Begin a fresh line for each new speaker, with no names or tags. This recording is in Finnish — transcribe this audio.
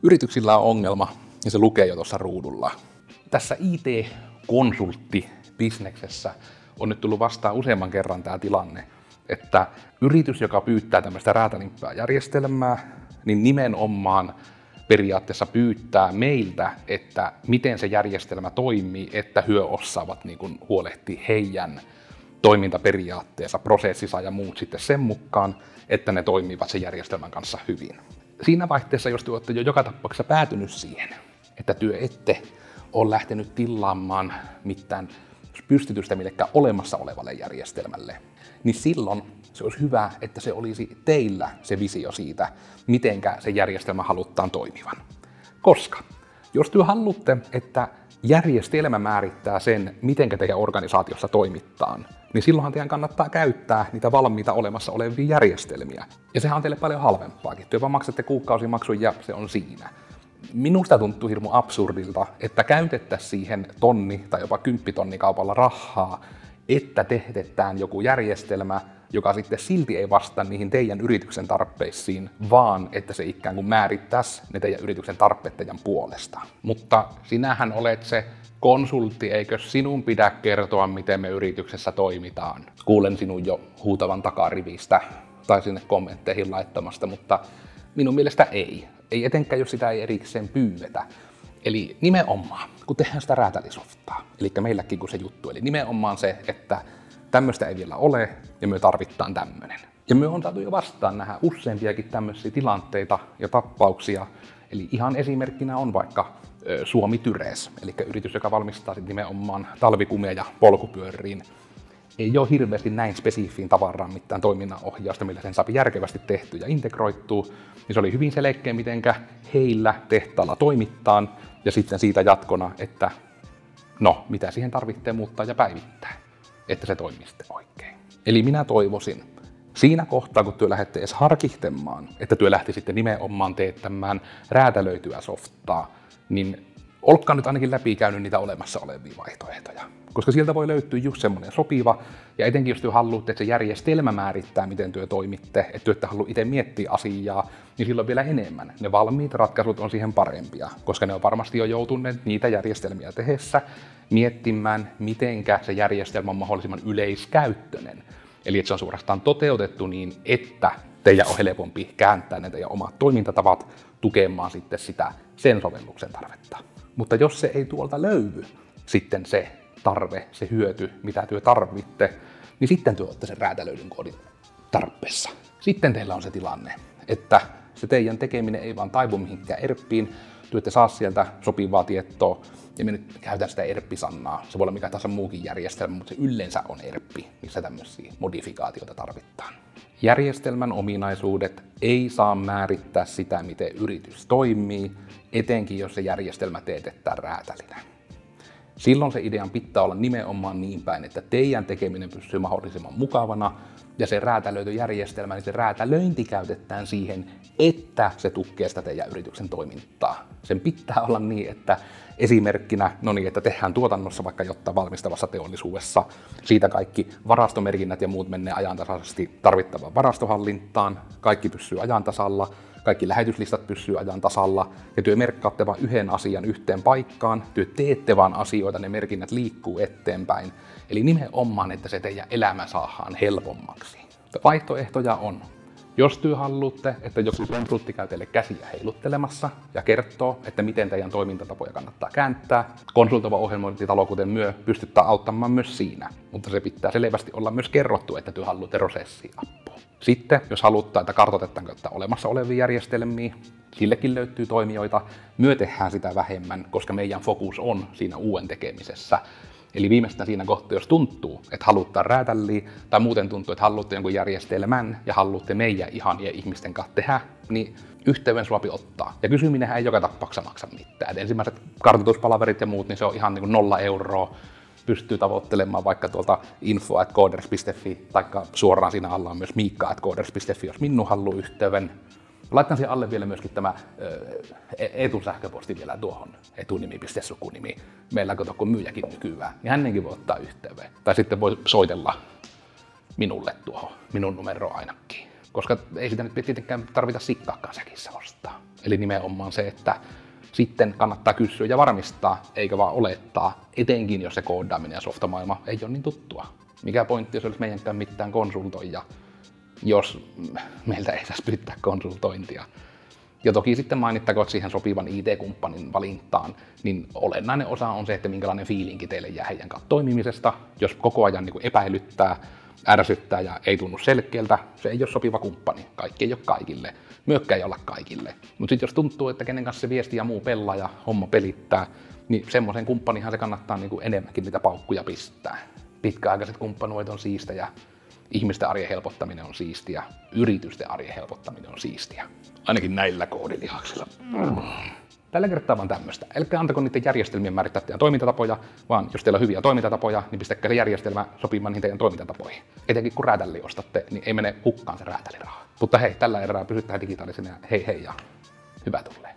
Yrityksillä on ongelma ja se lukee jo tuossa ruudulla. Tässä IT-konsulttibisneksessä on nyt tullut vastaan useamman kerran tämä tilanne, että yritys, joka pyytää tämmöistä räätälimpää järjestelmää, niin nimenomaan periaatteessa pyytää meiltä, että miten se järjestelmä toimii, että hyö osaavat niin huolehtia heidän toimintaperiaatteessa, prosessissa ja muut sitten sen mukaan, että ne toimivat sen järjestelmän kanssa hyvin. Siinä vaihteessa, jos te olette jo joka tapauksessa päätynyt siihen, että työ ette ole lähtenyt tilaamaan mitään pystytystä millekään olemassa olevalle järjestelmälle, niin silloin se olisi hyvä, että se olisi teillä se visio siitä, mitenkä se järjestelmä halutaan toimivan. Koska jos te haluatte, että järjestelmä määrittää sen, mitenkä teidän organisaatiossa toimitaan, niin silloinhan teidän kannattaa käyttää niitä valmiita olemassa olevia järjestelmiä. Ja sehän on teille paljon halvempaakin. Te vaan maksatte kuukausimaksun ja se on siinä. Minusta tuntuu hirmu absurdilta, että käytettäisiin siihen 1 tai jopa 10 000 kaupalla rahaa, että tehdetään joku järjestelmä, joka sitten silti ei vastaa niihin teidän yrityksen tarpeisiin, vaan että se ikään kuin määrittäisi ne teidän yrityksen tarpeet teidän puolesta. Mutta sinähän olet se konsultti, eikö sinun pidä kertoa, miten me yrityksessä toimitaan? Kuulen sinun jo huutavan takarivistä tai sinne kommentteihin laittamasta, mutta minun mielestä ei. Ei etenkään, jos sitä ei erikseen pyydetä. Eli nimenomaan, kun tehdään sitä räätälisoftaa, eli meilläkin kun se juttu, eli nimenomaan se, että tämmöistä ei vielä ole ja me tarvitaan tämmöinen. Ja me on saatu jo vastaan nähdä useampiakin tämmöisiä tilanteita ja tapauksia. Eli ihan esimerkkinä on vaikka Suomi Tyres, eli yritys, joka valmistaa nimenomaan talvikumeja polkupyöriin. Ei ole hirveästi näin spesifiin tavaraan mitään toiminnanohjausta, millä sen saa järkevästi tehtyä ja integroittua. Niin se oli hyvin selkeä, mitenkä heillä tehtaalla toimittaan, ja sitten siitä jatkona, että no, mitä siihen tarvitsee muuttaa ja päivittää, että se toimii sitten oikein. Eli minä toivoisin, siinä kohtaa, kun työ lähdette edes harkitsemaan, että työ lähti sitten nimenomaan teettämään räätälöityä softaa, niin olkaa nyt ainakin läpikäynyt niitä olemassa olevia vaihtoehtoja. Koska sieltä voi löytyä just semmoinen sopiva, ja etenkin jos työ haluatte, että se järjestelmä määrittää, miten työ toimitte, että työ ette halua itse miettiä asiaa, niin silloin vielä enemmän. Ne valmiit ratkaisut on siihen parempia, koska ne on varmasti jo joutuneet niitä järjestelmiä tehdessä miettimään, mitenkä se järjestelmä on mahdollisimman yleiskäyttöinen. Eli että se on suorastaan toteutettu niin, että teidän on helpompi kääntää ne teidän omat toimintatavat tukemaan sitten sitä sen sovelluksen tarvetta. Mutta jos se ei tuolta löydy sitten se tarve, se hyöty, mitä työ tarvitte, niin sitten työ olette sen räätälöidyn koodin tarpeessa. Sitten teillä on se tilanne, että se teidän tekeminen ei vaan taivu mihinkään ERPiin, työ ette saa sieltä sopivaa tietoa, ja me nyt käytän sitä ERP-sanaa. Se voi olla mikä tahansa muukin järjestelmä, mutta se yleensä on ERP, missä tämmöisiä modifikaatioita tarvitaan. Järjestelmän ominaisuudet ei saa määrittää sitä, miten yritys toimii, etenkin jos se järjestelmä teetetään räätälinä. Silloin se idean pitää olla nimenomaan niin päin, että teidän tekeminen pysyy mahdollisimman mukavana, ja se räätälöityjärjestelmä, niin se räätälöinti käytetään siihen, että se tukee sitä teidän yrityksen toimintaa. Sen pitää olla niin, että esimerkkinä, että tehdään tuotannossa vaikka jotta valmistavassa teollisuudessa, siitä kaikki varastomerkinnät ja muut menee ajantasaisesti tarvittavaan varastohallintaan, kaikki pysyy ajan tasalla, kaikki lähetyslistat pysyy ajan tasalla, ja työ merkkaatte vain yhden asian yhteen paikkaan, työ teette vaan asioita, ne merkinnät liikkuu eteenpäin. Eli nimenomaan, että se teidän elämä saadaan helpommaksi. Vaihtoehtoja on. Jos työ haluatte, että joku konsultti käy teille käsiä heiluttelemassa ja kertoo, että miten teidän toimintatapoja kannattaa kääntää, konsultoiva ohjelmointitalo, kuten myö, pystyttää auttamaan myös siinä, mutta se pitää selvästi olla myös kerrottu, että työ haluatte prosessiin apua. Sitten, jos halutaan, että kartoitetaan olemassa olevia järjestelmiä, sillekin löytyy toimijoita, myö tehdään sitä vähemmän, koska meidän fokus on siinä uuden tekemisessä. Eli viimeistään siinä kohtaa, jos tuntuu, että halutaan räätälliä, tai muuten tuntuu, että haluatte jonkun järjestelmän ja haluatte meidän ihanien ihmisten kanssa tehdä, niin yhteyden suopi ottaa. Ja kysyminenhän ei joka tapauksessa maksa mitään. Et ensimmäiset kartoituspalaverit ja muut, niin se on ihan niin kuin 0 euroa. Pystyy tavoittelemaan vaikka tuolta info@coders.fi, taikka suoraan siinä alla on myös miikka@coders.fi, jos minun haluaa yhteyden. Laitan siihen alle vielä myöskin tämä Eetun sähköposti vielä tuohon, etunimi.sukunimi. Meillä kun myyjäkin nykyään, niin hänenkin voi ottaa yhteyden. Tai sitten voi soitella minulle tuohon, minun numero ainakin. koska ei sitä nyt tietenkään tarvita sikkaakaan säkissä ostaa. Eli nimenomaan se, että sitten kannattaa kysyä ja varmistaa, eikä vaan olettaa, etenkin jos se koodaaminen ja softamaailma ei ole niin tuttua. Mikä pointti, jos olisi meidänkään mitään konsultoija, jos meiltä ei saisi pyytää konsultointia. Ja toki sitten mainittakoon siihen sopivan IT-kumppanin valintaan, niin olennainen osa on se, että minkälainen fiilinki teille jää heidän kanssa toimimisesta. Jos koko ajan niin kuin epäilyttää, ärsyttää ja ei tunnu selkeältä, se ei ole sopiva kumppani. Kaikki ei ole kaikille. Myökkä ei olla kaikille. Mutta sitten jos tuntuu, että kenen kanssa se viesti ja muu pelaa ja homma pelittää, niin semmoisen kumppanihan se kannattaa niin kuin enemmänkin niitä paukkuja pistää. Pitkäaikaiset kumppanuudet on siistejä, ihmisten arjen helpottaminen on siistiä, yritysten arjen helpottaminen on siistiä. Ainakin näillä koodilihaksilla. Tällä kertaa vaan tämmöistä. Älkää antako niiden järjestelmien määrittää teidän toimintatapoja, vaan jos teillä on hyviä toimintatapoja, niin pistäkää se järjestelmä sopimaan niihin teidän toimintatapoihin. Etenkin kun räätäli ostatte, niin ei mene hukkaan se räätäliraha. Mutta hei, tällä erää pysytään digitaalisena ja hei hei ja hyvä tulee.